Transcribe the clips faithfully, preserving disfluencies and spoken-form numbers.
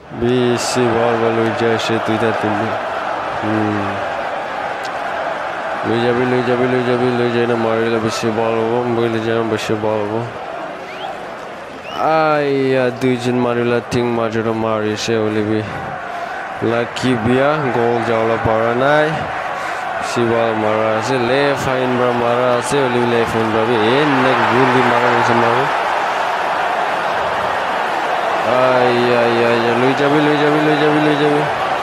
বেশি বল বল লই যায় সে দুইটা তিনটা লই যাবি লই যাবি লই যাবি লই যাই না মারিলে বেশি বল হবো বইলে যাই বেশি বল হবো আইয়া দুইজন মারিলা তিন মাজরা মারিছে ওলিবি লাকি বিয়া গোল যাওলা পারা নাই শিবাল মারা আছে লেফট হাইন ব্রা মারা আছে ওলিবি লেফট হাইন ব্রা এন নেক গুলি মারা হইছে মারো আইয়া আইয়া আইয়া লই যাবি লই যাবি লই যাবি লই যাবি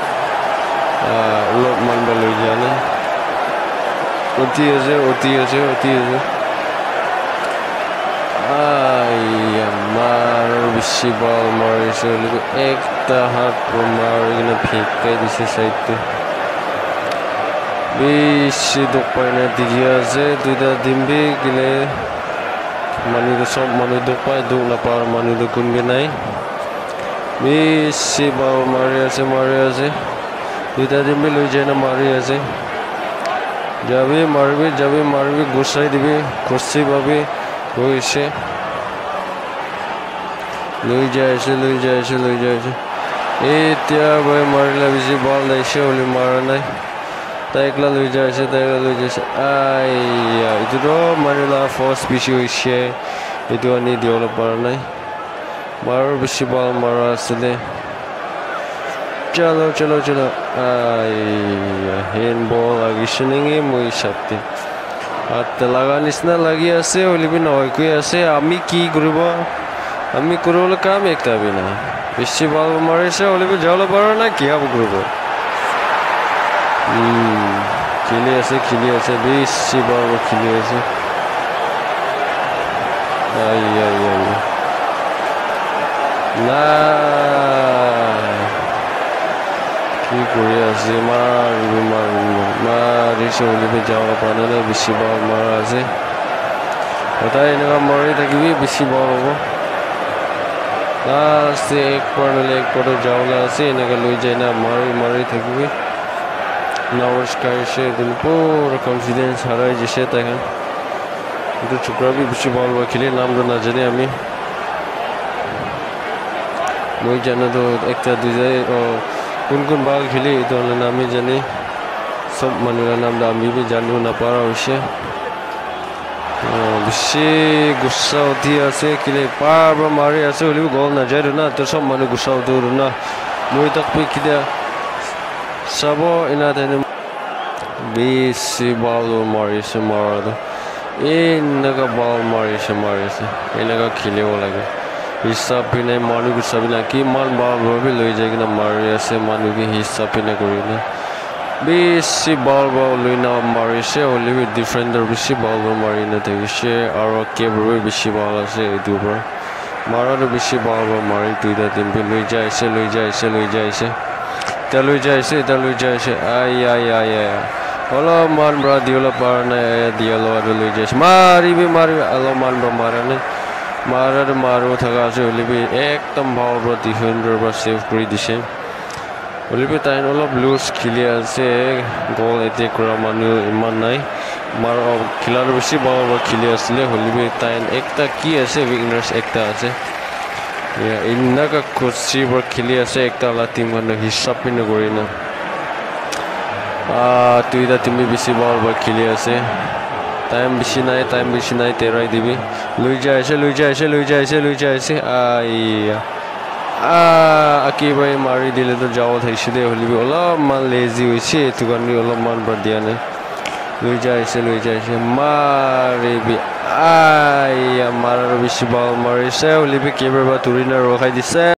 উলট মানবা লই জানে অতি আছে অতি আছে অতি আছে আইয়া মার বেশি বল মারিছে ওলিবি একটা হাত মারি কিনা ফেকাই দিছে সাইডে বেশি দুঃখ পায় না দিকে আছে দুইটা দিমবি গেলে মানুষ সব মানুষ দুঃখ পায় দুঃখ না পাওয়ার মানুষ কোনবে নাই বেশি বল মারি আছে মারি আছে দুইটা দিমবি লই যায় না মারি আছে যাবি মারবি যাবি মারবি গুছাই দিবি খুশি পাবি হয়েছে লই যাইছে লই যাইছে লই যাইছে এতিয়া ভাই মারিলে বেশি বল দিছে ওলি মারা নাই তাই একলা লই যাইছে তাই একলা লই যাইছে আইয়া এইটো তো মারিলা ফর্স বেশি হয়েছে এইটো আনি দিবলৈ পৰা নাই মাৰৰ বেশি বল মাৰা আছিলে চলো চলো চলো আইয়া হেন বল লাগিছে নেকি মই সাথে হাত লাগা নিচিনা লাগি আছে ওলিবি নহয় কৈ আছে আমি কি কৰিব আমি কৰিবলৈ কাম একটা বি না বেশি বল মারিছে ওলিবি যাওলা পারা না কি হব করব হুম খেলি আছে খেলি আছে বেশি বল খেলি আছে আই আই আই না কি করে আছে মার মার মারিছে ওলিবি যাওলা পারা না বেশি বল মারা আছে ওটাই এনেকা মারি থাকিবি বেশি বল হব লাস্ট এক পয়েন্ট এক পয়েন্ট যাওলা আছে এনেকা লই যায় না মারি মারি থাকবি নমস্কার সে দিন পুরো কনফিডেন্স হারাই যেছে তখন কিন্তু ছোকরাবি বেশি বল বা খেলে নাম তো না জানি আমি মই জানো তো একটা দুই যায় কোন কোন বল খেলে তো আমি জানি সব মানুষের নাম আমি বি জানিও না পারা হয়েছে বেশি গুসা উঠি আছে কিলে পার মারি আছে হলেও গল না যায় না তো সব মানুষ গুসা উঠে না মই তাক কিনা চাব এনা তেনে বেশি বল মারিছে মারাতো এনেকা বল মারিছে মারিছে এনেকা খেলিব লাগে হিচাপ নাই মানুহ গুচাবি না কিমান বল ভাবি লৈ যায় কিনা মাৰি আছে মানুহকে হিচাপে নকৰি না বেশি বল বল লই না মারিছে হলেও ডিফেন্ডার বেশি বল বল মারি না থাকিছে আৰু কেবৰে বেশি বল আছে এইটোৰ পৰা মাৰাটো বেশি বল বল মাৰি দুইটা টিমকে লৈ যাইছে লৈ যাইছে লৈ যাইছে এতিয়া লৈ যাইছে এতিয়া লৈ যাইছে আই আই আই আই অলপমান পৰা দিবলৈ পৰা নাই দিয়ালো আৰু লৈ যাইছে মাৰিবি মাৰিবি অলপমান পৰা মাৰা নাই মাৰাটো মাৰো থকা আছে হলেও একদম ভাল পৰা ডিফেন্ডাৰ পৰা সেভ কৰি দিছে ওলিবি তাই অলপ লুজ খেলি আছে গল এতিয়া কৰা মানুহ ইমান নাই মাৰ খেলাৰ বেছি বল খেলি আছিলে হলিবি তাই একটা কি আছে উইকনেছ একটা আছে এনেকা খুচি বৰ খেলি আছে একটা আলা টিম মানুহ হিচাপে নকৰি না দুইটা টিমে বেছি বল বৰ খেলি আছে টাইম বেছি নাই টাইম বেছি নাই তেৰাই দিবি লৈ যায় আছে লৈ যায় আছে লৈ যায় আছে লৈ যায় আছে আইয়া একেবাৰে মাৰি দিলে তো যাওয়া থাকছিলে হলিবি অলপমান লেজি হৈছে এইটো কাৰণে অলপমান পৰা দিয়া নাই লৈ যাইছে লৈ যাইছে মাৰিবি আইয়া মাৰাৰ বেছি বল মাৰিছে হলিবি কেইবাৰ বা তুৰি না ৰখাই দিছে